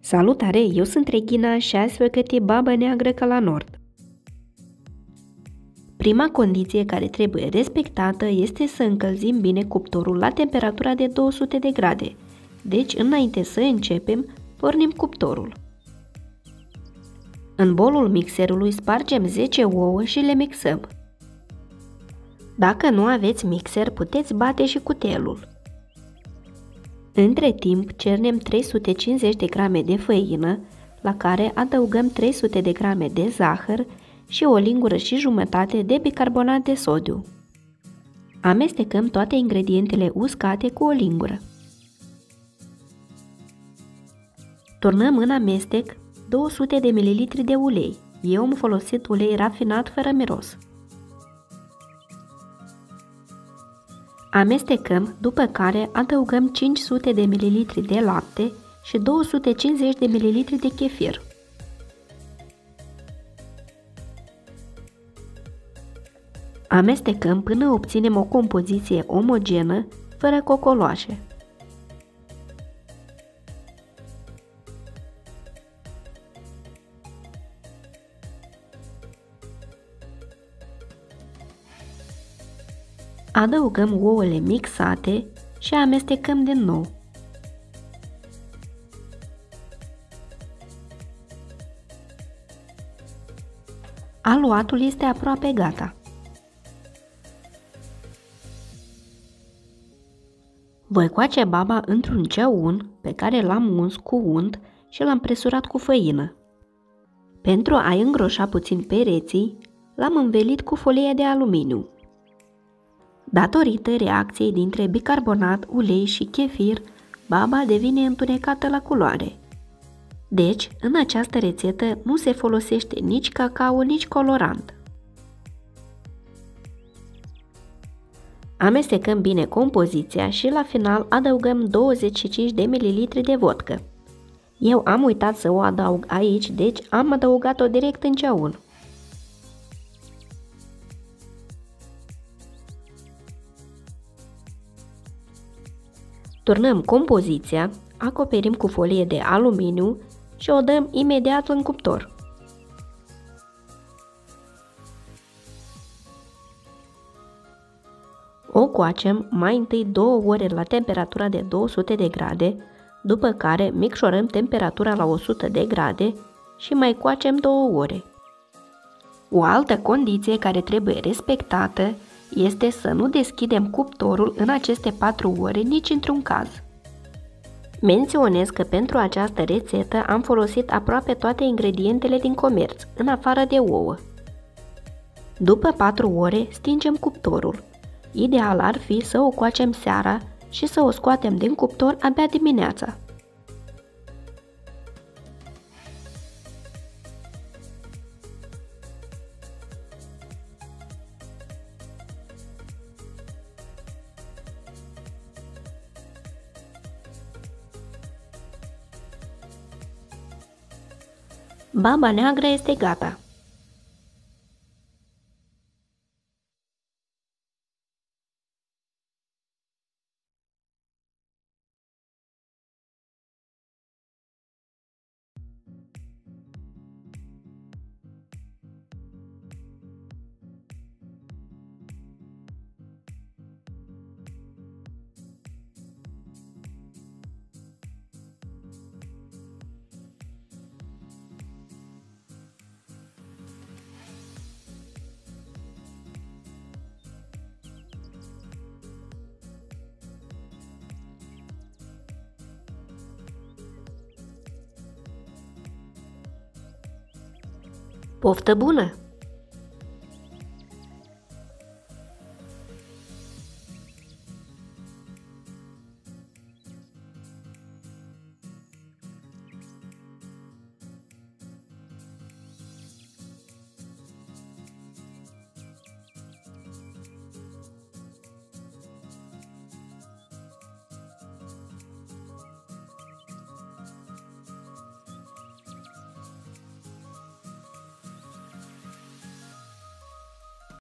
Salutare, eu sunt Regina și azi voi găti babă neagră ca la nord. Prima condiție care trebuie respectată este să încălzim bine cuptorul la temperatura de 200 de grade. Deci, înainte să începem, pornim cuptorul. În bolul mixerului spargem 10 ouă și le mixăm. Dacă nu aveți mixer, puteți bate și cutelul. Între timp, cernem 350 de grame de făină, la care adăugăm 300 de grame de zahăr și o lingură și jumătate de bicarbonat de sodiu. Amestecăm toate ingredientele uscate cu o lingură. Turnăm în amestec 200 de ml de ulei. Eu am folosit ulei rafinat fără miros. Amestecăm, după care adăugăm 500 de ml de lapte și 250 de ml de chefir. Amestecăm până obținem o compoziție omogenă, fără cocoloașe. Adăugăm ouăle mixate și amestecăm din nou. Aluatul este aproape gata. Voi coace baba într-un ceaun pe care l-am uns cu unt și l-am presurat cu făină. Pentru a îngroșa puțin pereții, l-am învelit cu folie de aluminiu. Datorită reacției dintre bicarbonat, ulei și chefir, baba devine întunecată la culoare. Deci, în această rețetă nu se folosește nici cacao, nici colorant. Amestecăm bine compoziția și la final adăugăm 25 de ml de vodcă. Eu am uitat să o adaug aici, deci am adăugat-o direct în ceaun. Turnăm compoziția, acoperim cu folie de aluminiu și o dăm imediat în cuptor. O coacem mai întâi 2 ore la temperatura de 200 de grade, după care micșorăm temperatura la 100 de grade și mai coacem 2 ore. O altă condiție care trebuie respectată este să nu deschidem cuptorul în aceste 4 ore nici într-un caz. Menționez că pentru această rețetă am folosit aproape toate ingredientele din comerț, în afară de ouă. După 4 ore stingem cuptorul. Ideal ar fi să o coacem seara și să o scoatem din cuptor abia dimineața. Baba neagră este gata! Poftă bună!